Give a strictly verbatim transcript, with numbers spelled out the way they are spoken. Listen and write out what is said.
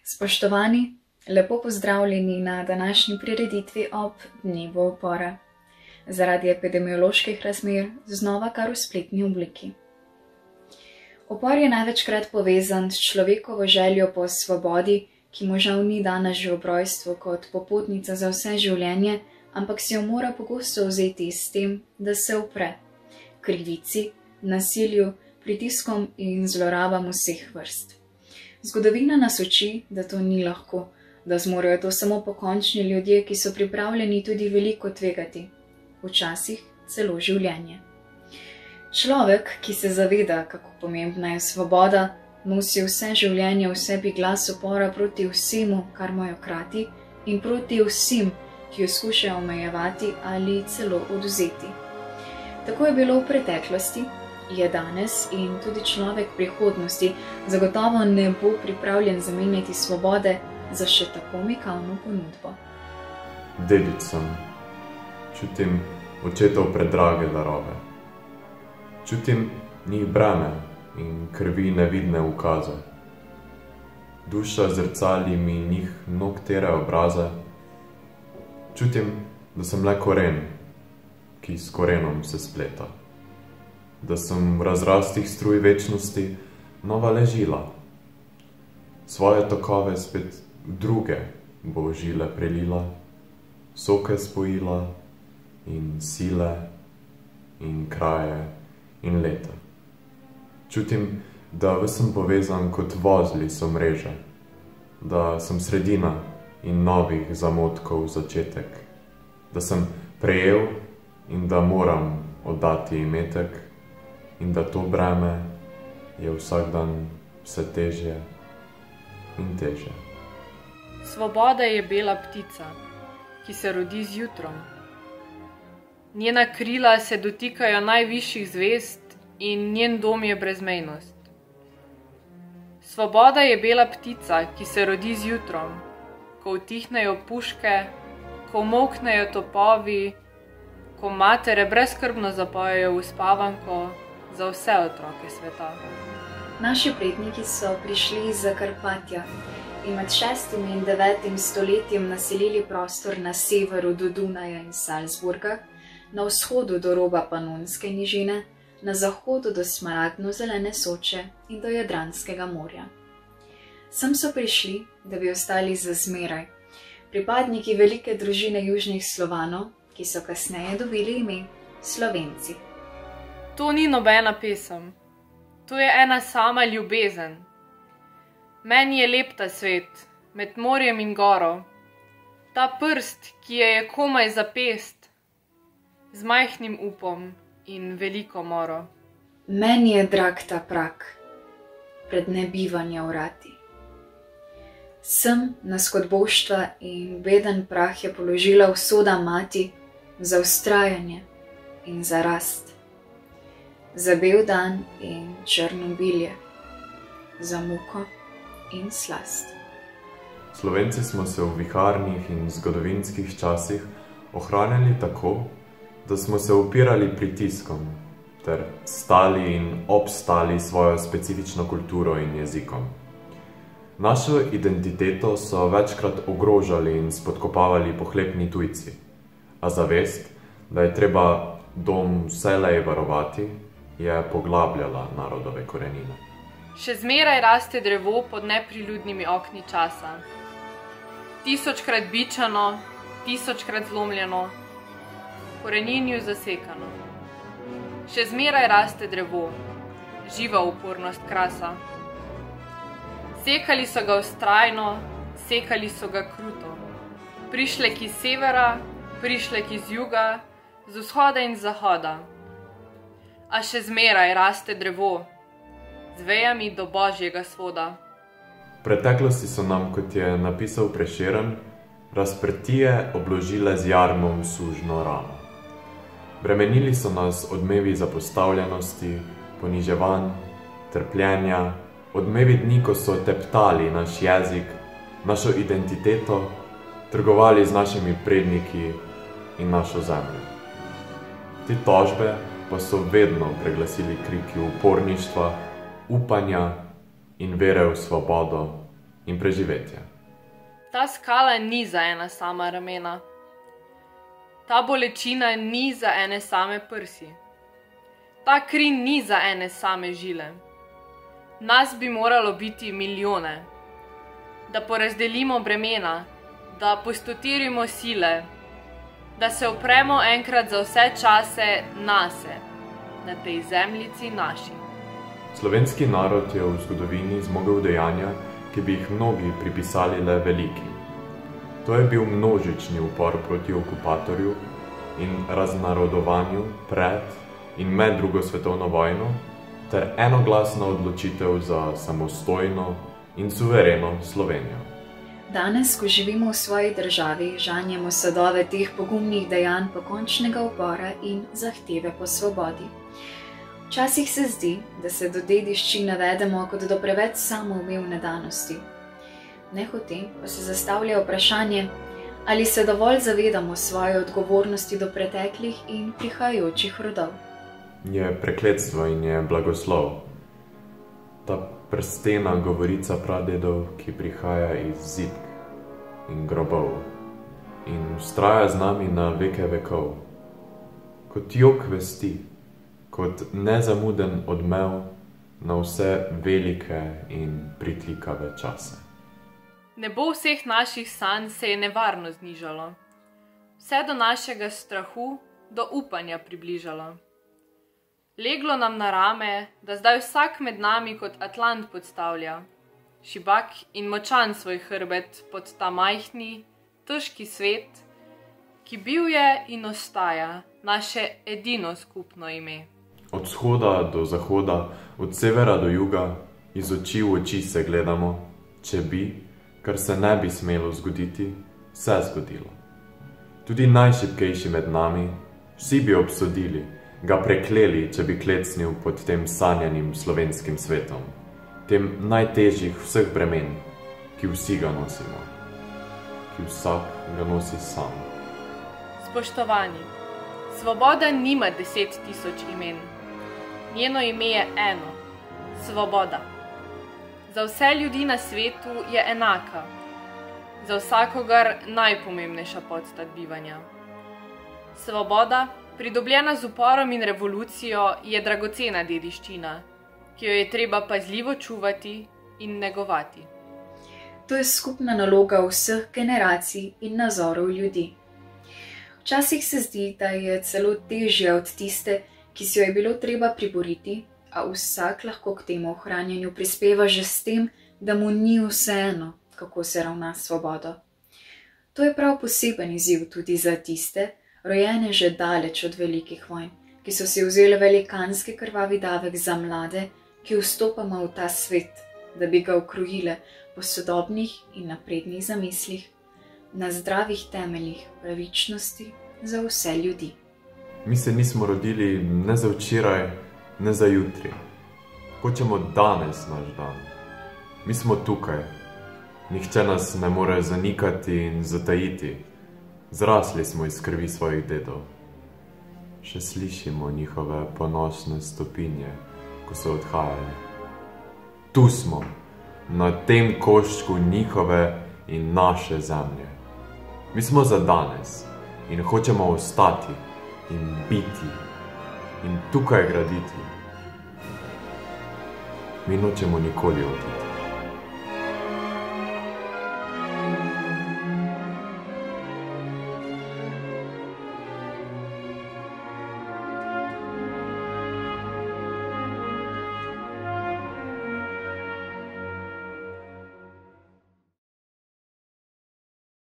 Spoštovani, lepo pozdravljeni na današnji prireditvi ob dnevu upora. Zaradi epidemioloških razmer znova kar v spletni obliki. Upor je največkrat povezan s človekovo željo po svobodi, ki mu žal ni dana že ob rojstvu kot popotnica za vse življenje, ampak si jo mora pogosto vzeti s tem, da se upre krivici, nasilju, pritiskom in zlorabam vseh vrst. Zgodovina nas uči, da to ni lahko, da zmorejo to samo pokončni ljudje, ki so pripravljeni tudi veliko tvegati, včasih celo življenje. Človek, ki se zaveda, kako pomembna je svoboda, nosi vse življenje v sebi glas upora proti vsemu, kar mu jo krati, in proti vsem, ki jo skušajo omejevati ali celo odvzeti. Tako je bilo v preteklosti, je danes in tudi človek prihodnosti zagotovo ne bo pripravljen zamenjati svobode za še tako mikavno ponudbo. Dedič sem. Čutim očetov predrage darove. Čutim njih breme in krvi nevidne ukaze. Duša zrcali mi njih noktere obraze. Čutim, da sem le koren, ki s korenom se spleta. Da sem v razrastih struj večnosti nova ležila. Svoje tokove spet v druge bo žile prelila, soke spojila in sile in kraje in leta. Čutim, da ves sem povezan kot vozli so mreže, da sem sredina in novih zamotkov začetek, da sem prejel in da moram oddati imetek in da to breme je vsak dan vse težje in težje. Svoboda je bela ptica, ki se rodi z jutrom. Njena krila se dotikajo najvišjih zvezd in njen dom je brezmejnost. Svoboda je bela ptica, ki se rodi z jutrom, ko utihnejo puške, ko umolknejo topovi, ko matere brezskrbno zapojejo uspavanko za vse otroke sveta. Naši predniki so prišli iz Zakarpatja in med šestim in devetim stoletjem naselili prostor na severu do Dunaja in Salzburga, na vzhodu do roba Panonske nižine, na zahodu do smaragdno-zelene Soče in do Jadranskega morja. Sem so prišli, da bi ostali za zmeraj, pripadniki velike družine južnih Slovanov, ki so kasneje dobili ime Slovenci. To ni nobena pesem, to je ena sama ljubezen. Meni je lep ta svet, med morjem in goro, ta prst, ki je je komaj za pest, z majhnim upom in veliko moro. Meni je drag ta prak, pred nebivanja vrati. Sem na skodboštva in beden prah je položila usoda mati za vztrajanje in za rast, za bel dan in črno bilje, za muko in slast. Slovenci smo se v viharnih in zgodovinskih časih ohranjali tako, da smo se upirali pritiskom ter stali in obstali svojo specifično kulturo in jezikom. Našo identiteto so večkrat ogrožali in spodkopavali pohlepni tujci, a zavest, da je treba dom vselej varovati, je poglabljala narodove korenine. Še zmeraj raste drevo pod nepriljudnimi okni časa. Tisočkrat bičano, tisočkrat zlomljeno, koreninju zasekano. Še zmeraj raste drevo, živa upornost krasa. Sekali so ga vztrajno, sekali so ga kruto. Prišleki z severa, prišleki z juga, z vzhoda in zahoda. A še zmeraj raste drevo, z vejami do božjega svoda. V preteklosti so nam, kot je napisal Prešeren, razprtije obložile z jarmom sužno rano. Bremenili so nas odmevi zapostavljenosti, poniževanj, trpljenja, odmevi dni, ko so teptali naš jezik, našo identiteto, trgovali z našimi predniki in našo zemljo. Te tožbe pa so vedno preglasili kriki uporništva, upanja in vere v svobodo in preživetje. Ta skala ni za ena sama ramena. Ta bolečina ni za ene same prsi. Ta kri ni za ene same žile. Nas bi moralo biti milijone. Da porazdelimo bremena, da postotirimo sile, da se opremo enkrat za vse čase nase, na tej zemljici naši. Slovenski narod je v zgodovini zmogel dejanja, ki bi jih mnogi pripisali le veliki. To je bil množični upor proti okupatorju in raznarodovanju pred in med drugo svetovno vojno ter enoglasna odločitev za samostojno in suvereno Slovenijo. Danes, ko živimo v svoji državi, žanjemo sadove teh pogumnih dejanj pokončnega upora in zahteve po svobodi. Včasih se zdi, da se do dediščine vedemo kot do preveč samoumevne danosti. Nehote pa se zastavlja vprašanje, ali se dovolj zavedamo svoje odgovornosti do preteklih in prihajajočih rodov. Je prekletstvo in je blagoslov. Ta prstena govorica pradedov, ki prihaja iz zidk in grobov in vztraja z nami na veke vekov. Kot jok vesti, kot nezamuden odmev na vse velike in pritlikave čase. Nebo vseh naših sanj se je nevarno znižalo. Vse do našega strahu, do upanja približalo. Leglo nam na rame, da zdaj vsak med nami kot Atlant podstavlja, šibak in močan svoj hrbet pod ta majhni, težki svet, ki bil je in ostaja naše edino skupno ime. Od vzhoda do zahoda, od severa do juga, iz oči v oči se gledamo, če bi, kar se ne bi smelo zgoditi, se zgodilo. Tudi najšibkejši med nami, vsi bi obsodili, ga prekleli, če bi klecnil pod tem sanjanim slovenskim svetom, tem najtežjih vseh bremen, ki vsi ga nosimo, ki vsak ga nosi sam. Spoštovani, svoboda nima deset tisoč imen. Njeno ime je eno, svoboda. Za vse ljudi na svetu je enaka, za vsakogar najpomembnejša podstat bivanja. Svoboda, pridobljena z uporom in revolucijo, je dragocena dediščina, ki jo je treba pazljivo čuvati in negovati. To je skupna naloga vseh generacij in nazorov ljudi. Včasih se zdi, da je celo težje od tiste, ki si jo je bilo treba priboriti, a vsak lahko k temu ohranjanju prispeva že s tem, da mu ni vseeno, kako se ravna s svobodo. To je prav poseben izziv tudi za tiste, rojene že daleč od velikih vojn, ki so si vzeli velikanski krvavi davek za mlade, ki vstopamo v ta svet, da bi ga ukrojile po sodobnih in naprednih zamislih, na zdravih temeljih pravičnosti za vse ljudi. Mi se nismo rodili ne za včeraj, ne za jutri. Hočemo danes naš dan. Mi smo tukaj. Nihče nas ne more zanikati in zatajiti. Zrasli smo iz krvi svojih dedov. Še slišimo njihove ponosne stopinje, ko so odhajali. Tu smo, na tem koščku njihove in naše zemlje. Mi smo za danes in hočemo ostati in biti in tukaj graditi. Mi nočemo nikoli oditi.